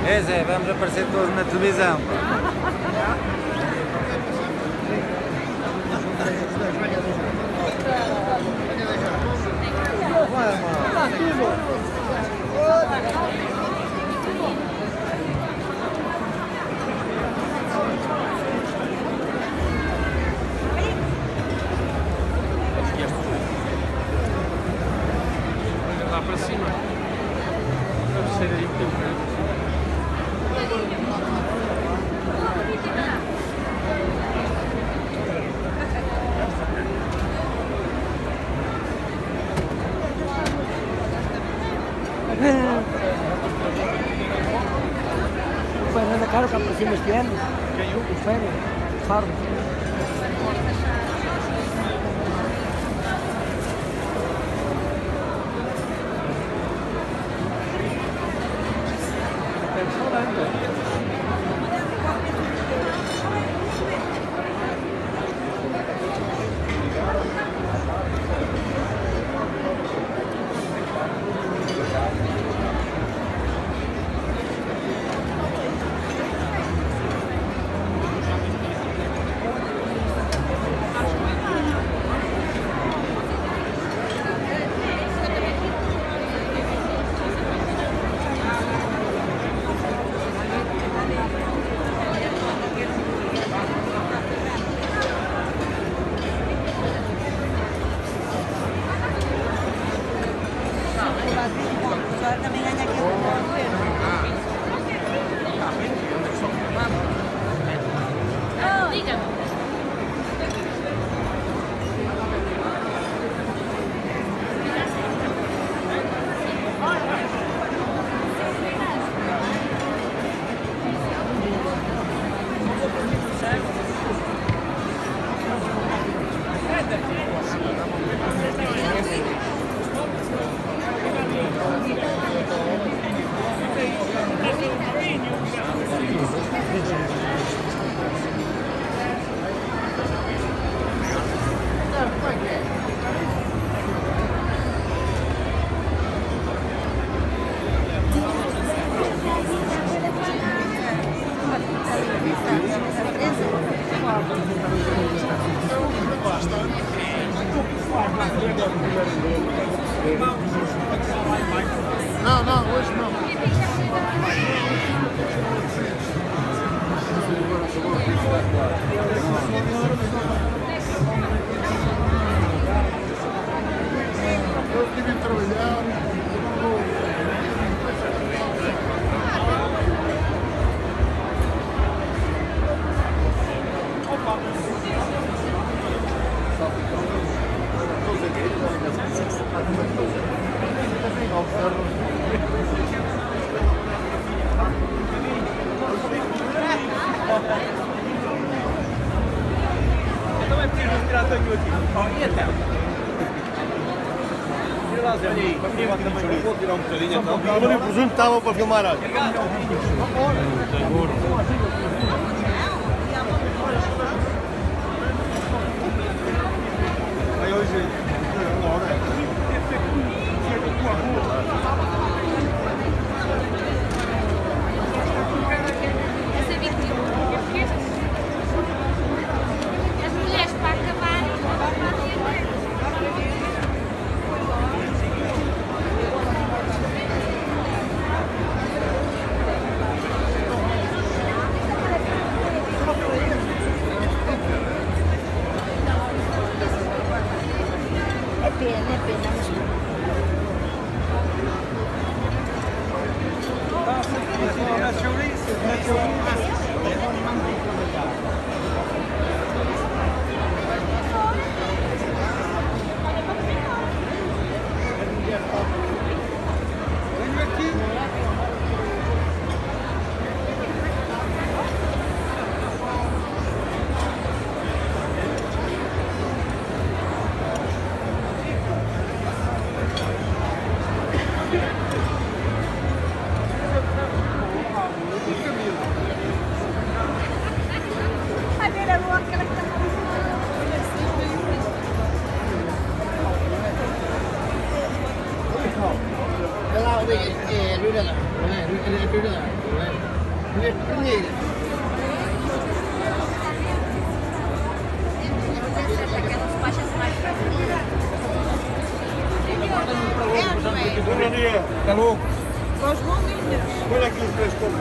É Zé, vamos aparecer todos na televisão. Lá para cima. Deve ser aí que tem. O Fernando é caro que apareceu este ano. Quem o? O Fernando, o Faro. Também ganha aqui o Diga-me. Não, não, hoje não. Eu tive que trabalhar. Eu também preciso tirar tanho aqui. Oh, e até? Tira lá, Zé. Vou tirar um bocadinho então. O meu presunto estava para filmar algo. Aí hoje, uma hora. Essa vítima. As mulheres para acabar. É pena, mas Aquelas faixas mais Bom dia. Está louco? Os bolinhos. Olha aqui os três como.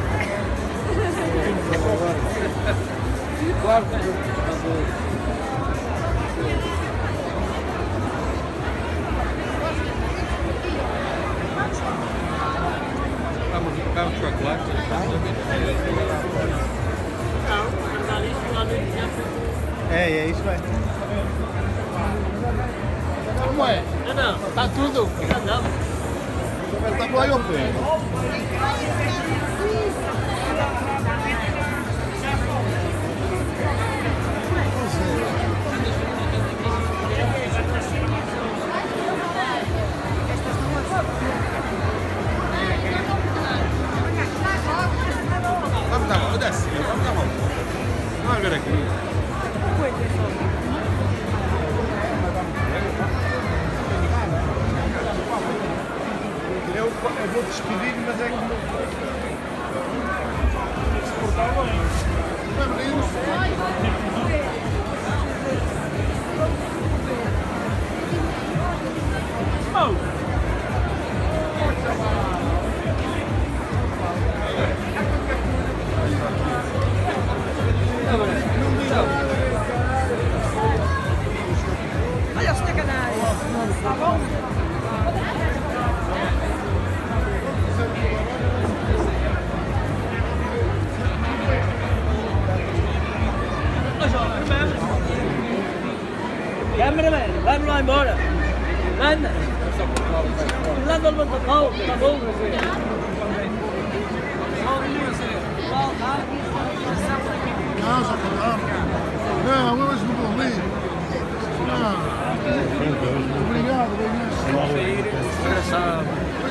Claro. Vamos chocolate. É isso, vai. Como é? Não, está tudo. Está por aí ao pé. Vamos dar uma, desce. Vamos dar uma. Vamos ver aqui. Eu vou despedir, mas é que não. Olha os tacanários. Está bom? Cameraman, vamos lá embora. Anda. Leva o papel, tá bom? Não, já acabaram. Não, hoje não vou ali. Não. Obrigado, obrigado. Engraçado.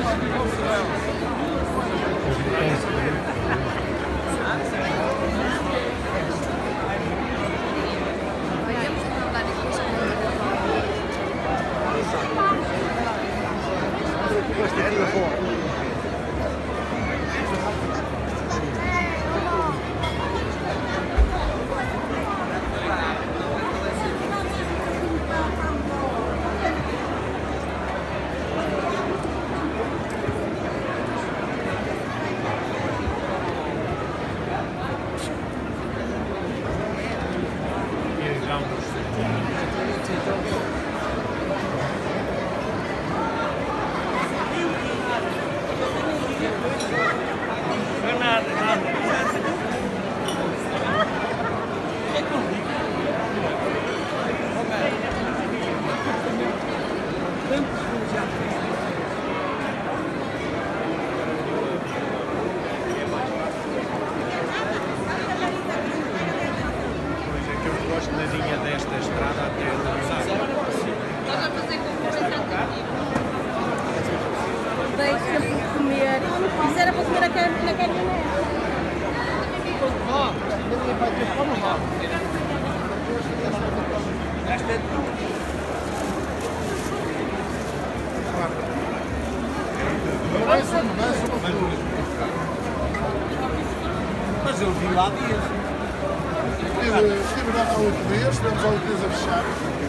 Desta estrada até a Estás a fazer concorrência. Deixa-me comer. Isso era para comer na caminhonete. Mas eu vi lá dias. Estive lá há 8 dias, estivemos há 8 dias a fechar.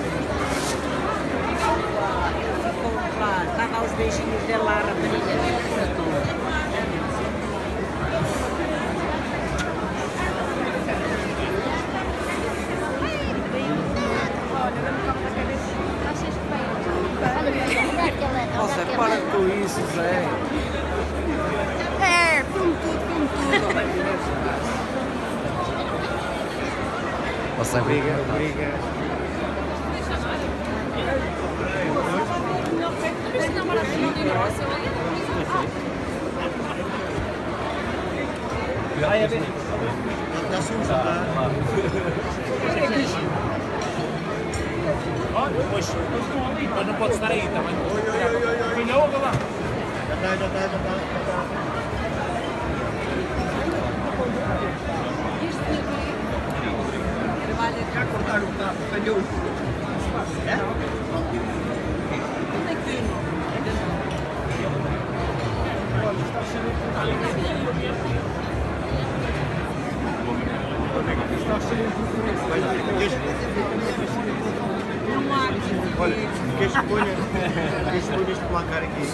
Ficou lá, estava aos beijinhos dela lá, rapariga. Nossa, para com isso, Zé. É, como tudo. Nossa, briga. Mas não, maravilhoso, de negócio. Vai a ver. Já se usa. Mas não pode estar aí também. Filhou, olha lá. Já está. Já cortaram o tapo, falhou. Aqui. Olha, queres que ponha este placar aqui?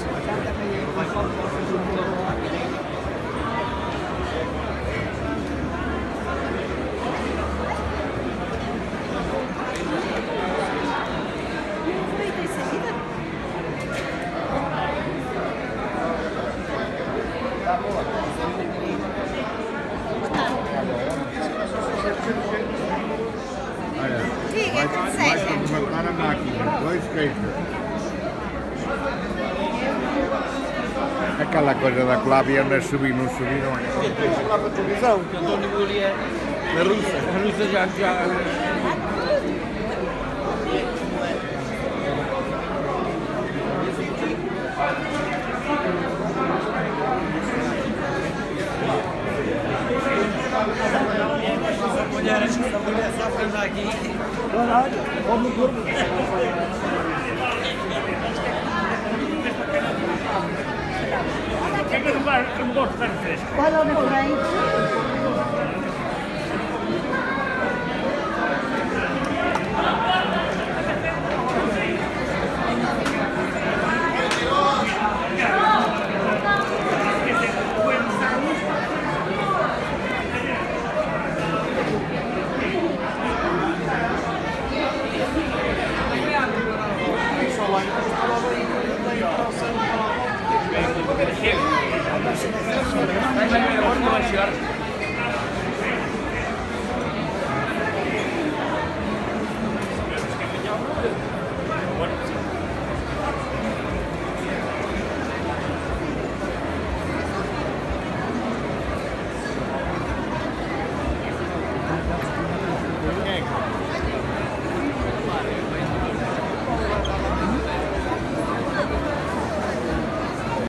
Vai levantar a máquina, 2 queijos. Aquela coisa da Cláudia, não subir, não subir, não é? Lá para a televisão. António Gouria, Na Rússia. a Rússia já. Mulher só fez aqui. Quer que eu me gosto de carne fresca? Olha onde vem. Vai chegar.